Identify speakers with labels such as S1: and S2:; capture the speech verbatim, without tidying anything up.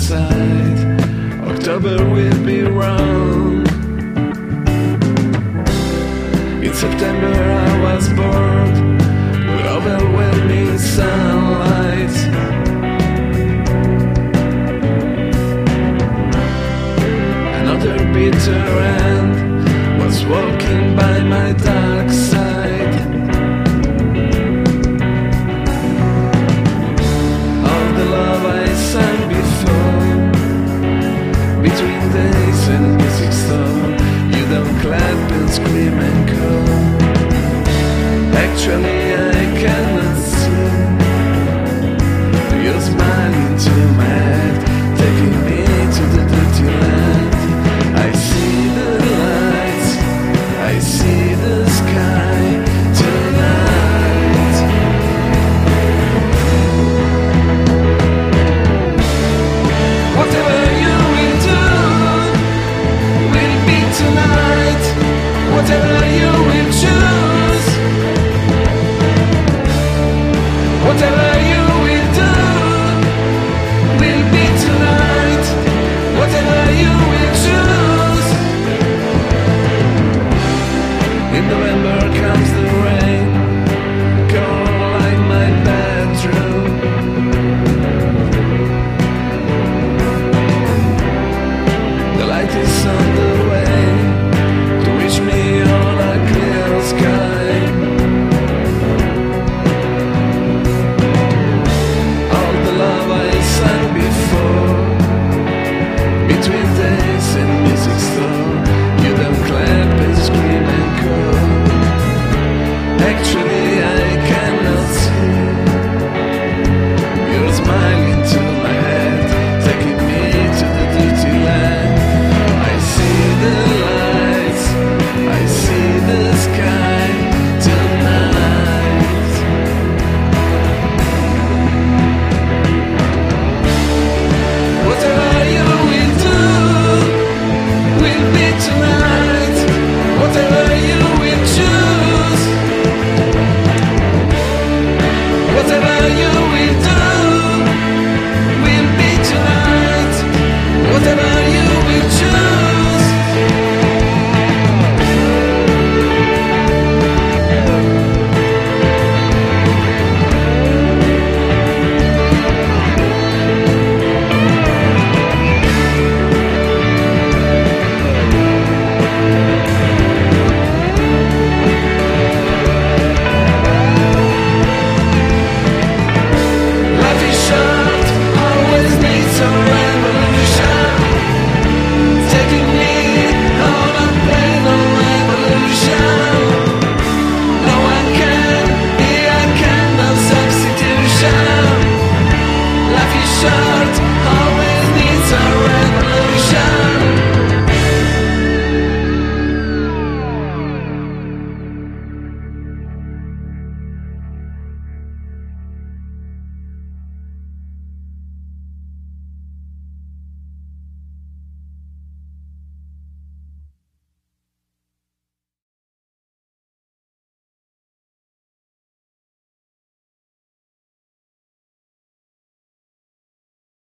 S1: inside. October will be wrong. In September I was bored with overwhelming sunlight. Another bitter end was walking by my dark side. All the love I sang before, between days and music store, you don't clap and scream and call. Actually I cannot see, you're smiling to my